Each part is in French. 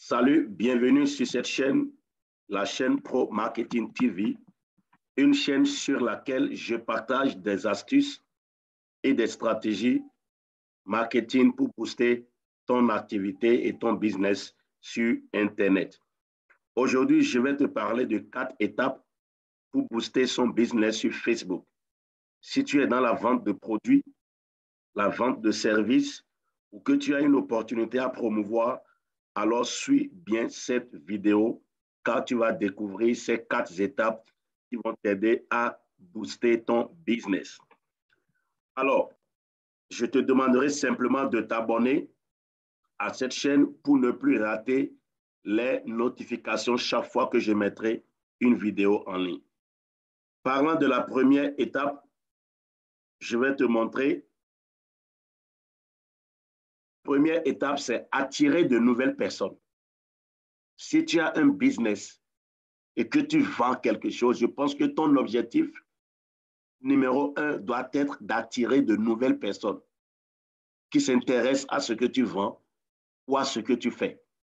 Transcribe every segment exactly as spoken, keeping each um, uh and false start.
Salut, bienvenue sur cette chaîne, la chaîne Pro Marketing T V, une chaîne sur laquelle je partage des astuces et des stratégies marketing pour booster ton activité et ton business sur Internet. Aujourd'hui, je vais te parler de quatre étapes pour booster son business sur Facebook. Si tu es dans la vente de produits, la vente de services ou que tu as une opportunité à promouvoir, alors suis bien cette vidéo car tu vas découvrir ces quatre étapes qui vont t'aider à booster ton business. Alors, je te demanderai simplement de t'abonner à cette chaîne pour ne plus rater les notifications chaque fois que je mettrai une vidéo en ligne. Parlant de la première étape, je vais te montrer. Première étape, c'est attirer de nouvelles personnes. Si tu as un business et que tu vends quelque chose, je pense que ton objectif numéro un doit être d'attirer de nouvelles personnes qui s'intéressent à ce que tu vends ou à ce que tu fais.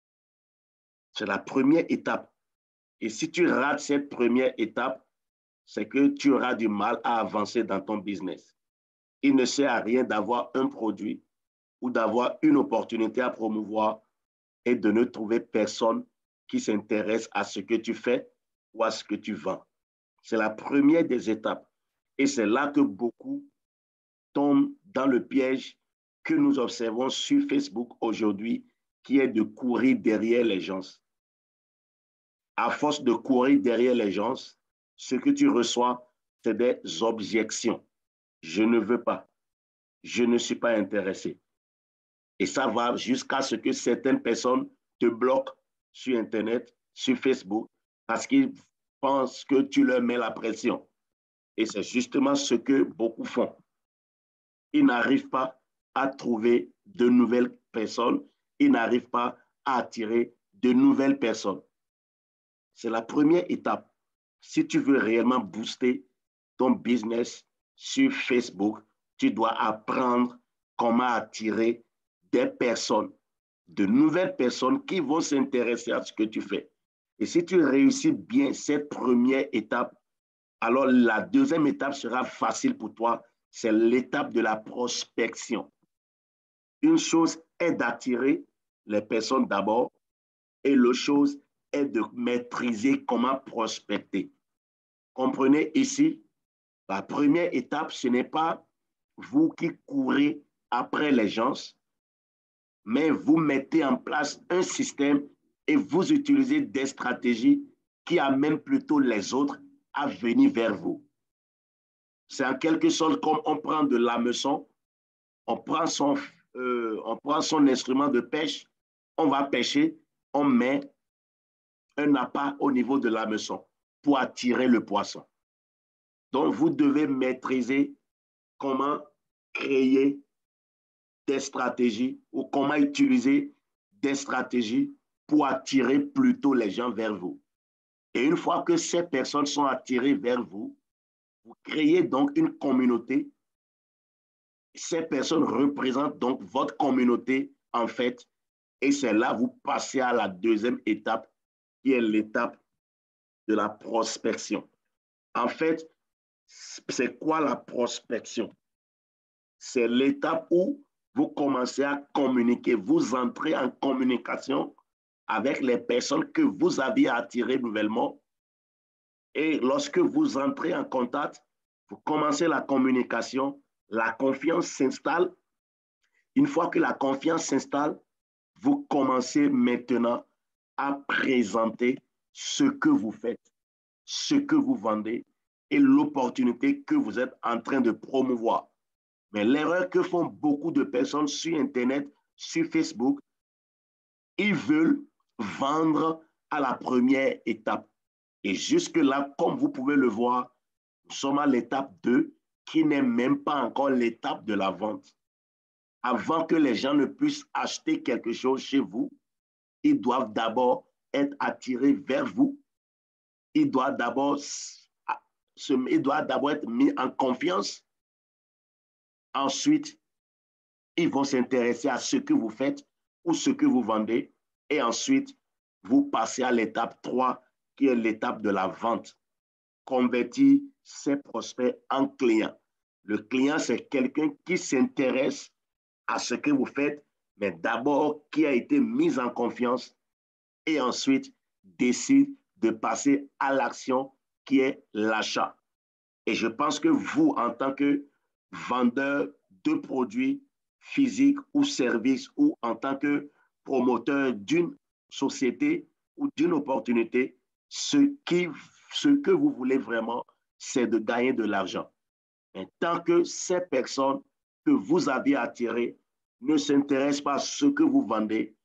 C'est la première étape. Et si tu rates cette première étape, c'est que tu auras du mal à avancer dans ton business. Il ne sert à rien d'avoir un produit ou d'avoir une opportunité à promouvoir et de ne trouver personne qui s'intéresse à ce que tu fais ou à ce que tu vends. C'est la première des étapes. Et c'est là que beaucoup tombent dans le piège que nous observons sur Facebook aujourd'hui, qui est de courir derrière les gens. À force de courir derrière les gens, ce que tu reçois, c'est des objections. Je ne veux pas. Je ne suis pas intéressé. Et ça va jusqu'à ce que certaines personnes te bloquent sur Internet, sur Facebook, parce qu'ils pensent que tu leur mets la pression. Et c'est justement ce que beaucoup font. Ils n'arrivent pas à trouver de nouvelles personnes. Ils n'arrivent pas à attirer de nouvelles personnes. C'est la première étape. Si tu veux réellement booster ton business sur Facebook, tu dois apprendre comment attirer des personnes, de nouvelles personnes qui vont s'intéresser à ce que tu fais. Et si tu réussis bien cette première étape, alors la deuxième étape sera facile pour toi. C'est l'étape de la prospection. Une chose est d'attirer les personnes d'abord et l'autre chose est de maîtriser comment prospecter. Comprenez ici, la première étape, ce n'est pas vous qui courez après les gens, mais vous mettez en place un système et vous utilisez des stratégies qui amènent plutôt les autres à venir vers vous. C'est en quelque sorte comme on prend de l'hameçon, on prend son, euh, on prend son instrument de pêche, on va pêcher, on met un appât au niveau de l'hameçon pour attirer le poisson. Donc, vous devez maîtriser comment créer des stratégies ou comment utiliser des stratégies pour attirer plutôt les gens vers vous. Et une fois que ces personnes sont attirées vers vous, vous créez donc une communauté. Ces personnes représentent donc votre communauté en fait. Et c'est là que vous passez à la deuxième étape, qui est l'étape de la prospection. En fait, c'est quoi la prospection? C'est l'étape où vous commencez à communiquer, vous entrez en communication avec les personnes que vous aviez attirées nouvellement. Et lorsque vous entrez en contact, vous commencez la communication, la confiance s'installe. Une fois que la confiance s'installe, vous commencez maintenant à présenter ce que vous faites, ce que vous vendez et l'opportunité que vous êtes en train de promouvoir. Mais l'erreur que font beaucoup de personnes sur Internet, sur Facebook, ils veulent vendre à la première étape. Et jusque-là, comme vous pouvez le voir, nous sommes à l'étape deux, qui n'est même pas encore l'étape de la vente. Avant que les gens ne puissent acheter quelque chose chez vous, ils doivent d'abord être attirés vers vous. Ils doivent d'abord ils doivent d'abord être mis en confiance. Ensuite, ils vont s'intéresser à ce que vous faites ou ce que vous vendez. Et ensuite, vous passez à l'étape trois, qui est l'étape de la vente. Convertir ses prospects en clients. Le client, c'est quelqu'un qui s'intéresse à ce que vous faites, mais d'abord qui a été mis en confiance et ensuite décide de passer à l'action qui est l'achat. Et je pense que vous, en tant que vendeur de produits physiques ou services ou en tant que promoteur d'une société ou d'une opportunité, ce, qui, ce que vous voulez vraiment, c'est de gagner de l'argent. Et tant que ces personnes que vous avez attirées ne s'intéressent pas à ce que vous vendez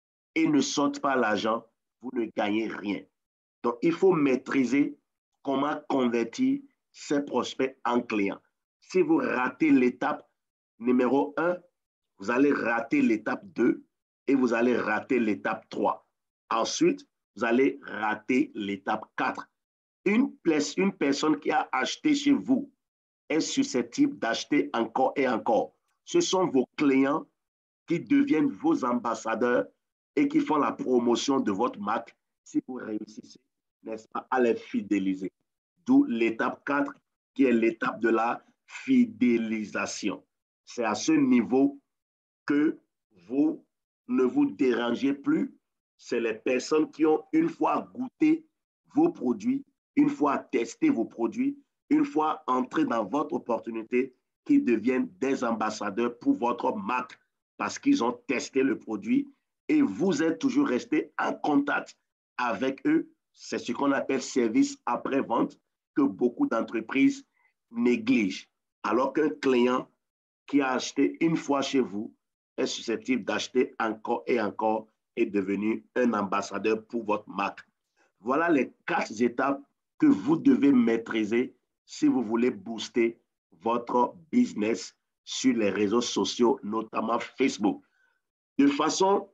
et ne sortent pas l'argent, vous ne gagnez rien. Donc, il faut maîtriser comment convertir ces prospects en clients. Si vous ratez l'étape numéro un, vous allez rater l'étape deux et vous allez rater l'étape trois. Ensuite, vous allez rater l'étape quatre. Une, une personne qui a acheté chez vous est susceptible d'acheter encore et encore. Ce sont vos clients qui deviennent vos ambassadeurs et qui font la promotion de votre marque si vous réussissez, n'est-ce pas, à les fidéliser. D'où l'étape quatre, qui est l'étape de la fidélisation. C'est à ce niveau que vous ne vous dérangez plus. C'est les personnes qui ont une fois goûté vos produits, une fois testé vos produits, une fois entré dans votre opportunité, qui deviennent des ambassadeurs pour votre marque parce qu'ils ont testé le produit et vous êtes toujours resté en contact avec eux. C'est ce qu'on appelle service après-vente que beaucoup d'entreprises négligent. Alors qu'un client qui a acheté une fois chez vous est susceptible d'acheter encore et encore et devenir un ambassadeur pour votre marque. Voilà les quatre étapes que vous devez maîtriser si vous voulez booster votre business sur les réseaux sociaux, notamment Facebook. De façon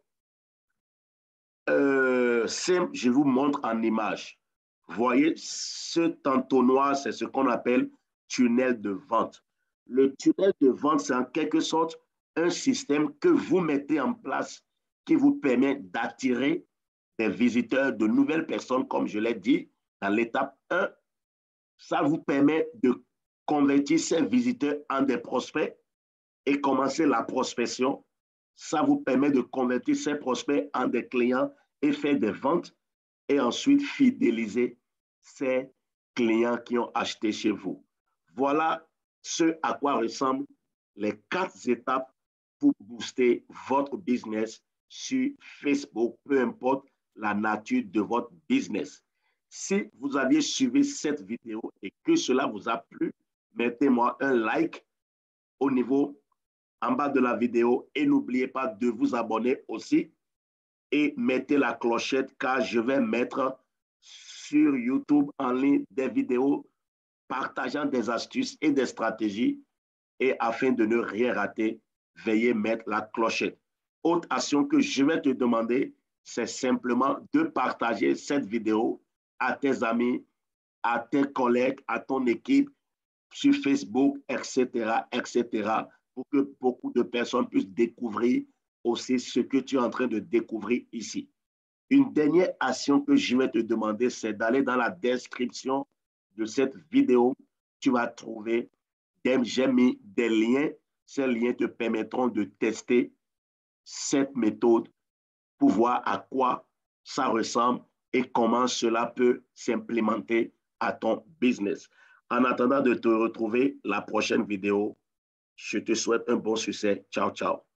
euh, simple, je vous montre en image. Vous voyez, ce entonnoir, c'est ce qu'on appelle tunnel de vente. Le tunnel de vente, c'est en quelque sorte un système que vous mettez en place qui vous permet d'attirer des visiteurs, de nouvelles personnes, comme je l'ai dit, dans l'étape un. Ça vous permet de convertir ces visiteurs en des prospects et commencer la prospection. Ça vous permet de convertir ces prospects en des clients et faire des ventes et ensuite fidéliser ces clients qui ont acheté chez vous. Voilà ce à quoi ressemblent les quatre étapes pour booster votre business sur Facebook, peu importe la nature de votre business. Si vous aviez suivi cette vidéo et que cela vous a plu, mettez-moi un like au niveau en bas de la vidéo et n'oubliez pas de vous abonner aussi et mettez la clochette car je vais mettre sur YouTube en ligne des vidéos partageant des astuces et des stratégies et afin de ne rien rater, veuillez mettre la clochette. Autre action que je vais te demander, c'est simplement de partager cette vidéo à tes amis, à tes collègues, à ton équipe, sur Facebook, et cetera, et cetera, pour que beaucoup de personnes puissent découvrir aussi ce que tu es en train de découvrir ici. Une dernière action que je vais te demander, c'est d'aller dans la description de cette vidéo. Tu vas trouver, j'ai mis des liens. Ces liens te permettront de tester cette méthode pour voir à quoi ça ressemble et comment cela peut s'implémenter à ton business. En attendant de te retrouver la prochaine vidéo, je te souhaite un bon succès. Ciao, ciao.